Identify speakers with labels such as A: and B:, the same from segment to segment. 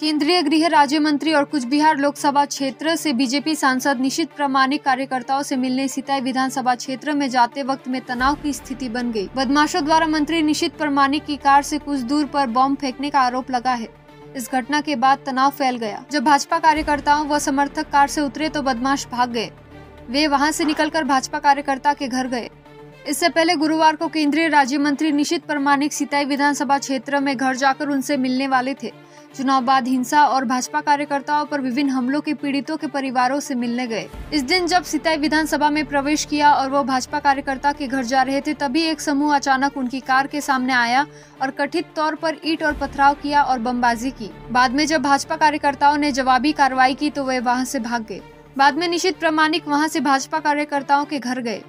A: केंद्रीय गृह राज्य मंत्री और कुछ बिहार लोकसभा क्षेत्र से बीजेपी सांसद निशित प्रामाणिक कार्यकर्ताओं से मिलने सिताई विधानसभा क्षेत्र में जाते वक्त में तनाव की स्थिति बन गई। बदमाशों द्वारा मंत्री निशित प्रामाणिक की कार से कुछ दूर पर बम फेंकने का आरोप लगा है। इस घटना के बाद तनाव फैल गया। जब भाजपा कार्यकर्ताओं व समर्थक कार से उतरे तो बदमाश भाग गए। वे वहां से निकलकर भाजपा कार्यकर्ता के घर गए। इससे पहले गुरुवार को केंद्रीय राज्य मंत्री निशित प्रामाणिक सिताई विधानसभा क्षेत्र में घर जाकर उनसे मिलने वाले थे। चुनाव बाद हिंसा और भाजपा कार्यकर्ताओं पर विभिन्न हमलों के पीड़ितों के परिवारों से मिलने गए। इस दिन जब सिताई विधानसभा में प्रवेश किया और वो भाजपा कार्यकर्ता के घर जा रहे थे, तभी एक समूह अचानक उनकी कार के सामने आया और कथित तौर पर ईंट और पथराव किया और बमबाजी की। बाद में जब भाजपा कार्यकर्ताओं ने जवाबी कार्रवाई की तो वे वहां से भाग गए। बाद में निशित प्रामाणिक वहां से भाजपा कार्यकर्ताओं के घर गए।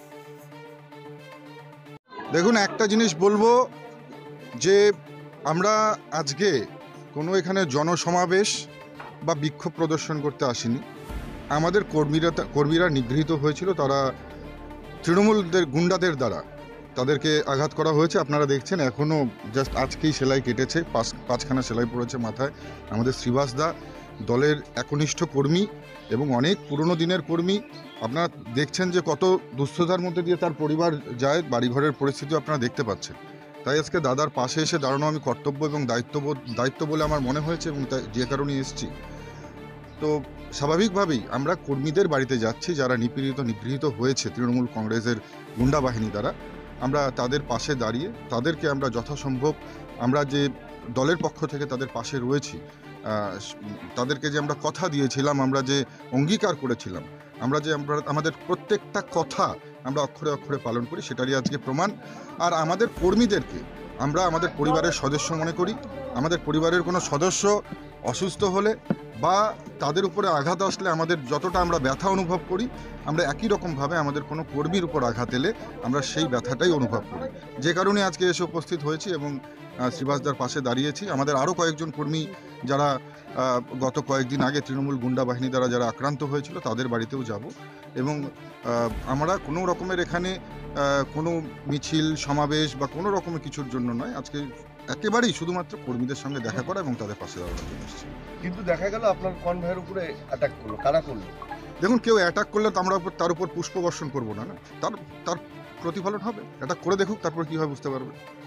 B: দেখুন, একটা জিনিস বলবো যে আমরা আজকে কোনো এখানে জনসমাবেশ বা বিক্ষোভ প্রদর্শন করতে আসিনি। আমাদের কর্মীরা নিগৃহীত হয়েছিল, তারা তৃণমূলদের গুন্ডাদের দ্বারা তাদেরকে আঘাত করা হয়েছে। আপনারা দেখছেন এখনও জাস্ট আজকেই সেলাই কেটেছে, পাঁচখানা সেলাই পড়েছে মাথায়। আমাদের শ্রীবাসদা দলের একনিষ্ঠ কর্মী এবং অনেক পুরনো দিনের কর্মী। আপনারা দেখছেন যে কত দুস্থতার মধ্যে দিয়ে তার পরিবার যায়, বাড়িঘরের পরিস্থিতি আপনারা দেখতে পাচ্ছেন। তাই আজকে দাদার পাশে এসে দাঁড়ানো আমি কর্তব্য এবং দায়িত্ব বলে আমার মনে হয়েছে এবং তাই যে কারণে এসেছি। তো স্বাভাবিকভাবেই আমরা কর্মীদের বাড়িতে যাচ্ছি যারা নিগৃহীত হয়েছে তৃণমূল কংগ্রেসের গুন্ডা বাহিনী দ্বারা। আমরা তাদের পাশে দাঁড়িয়ে তাদেরকে আমরা যথাসম্ভব আমরা যে দলের পক্ষ থেকে তাদের পাশে রয়েছি, তাদেরকে যে আমরা কথা দিয়েছিলাম, আমরা যে অঙ্গীকার করেছিলাম, আমরা আমাদের প্রত্যেকটা কথা আমরা অক্ষরে অক্ষরে পালন করি, সেটারই আজকে প্রমাণ। আর আমাদের কর্মীদেরকে আমরা আমাদের পরিবারের সদস্য মনে করি। আমাদের পরিবারের কোনো সদস্য অসুস্থ হলে বা তাদের উপরে আঘাত আসলে আমাদের যতটা আমরা ব্যথা অনুভব করি, আমরা একই রকমভাবে আমাদের কোনো কর্মীর উপর আঘাত এলে আমরা সেই ব্যথাটাই অনুভব করি। যে কারণে আজকে এসে উপস্থিত হয়েছি এবং শ্রীবাসদার পাশে দাঁড়িয়েছি। আমাদের আরও কয়েকজন কর্মী যারা গত কয়েকদিন আগে তৃণমূল গুন্ডা বাহিনী দ্বারা যারা আক্রান্ত হয়েছিল তাদের বাড়িতেও যাব এবং আমরা কোনো রকমের এখানে কোনো মিছিল সমাবেশ বা কোনো রকমের কিছুর জন্য নয়, আজকে একেবারেই শুধুমাত্র কর্মীদের সঙ্গে দেখা করা এবং তাদের পাশে দাঁড়ানোর জন্য এসেছি।
C: কিন্তু দেখা গেল আপনার কনভয়ের উপরে অ্যাটাক করলো, কারা করলো?
B: দেখুন, কেউ অ্যাটাক করলে তো আমরা তার উপর পুষ্প বর্ষণ করবো না, তার প্রতিফলন হবে। অ্যাটাক করে দেখুক, তারপর কী হয় বুঝতে পারবে।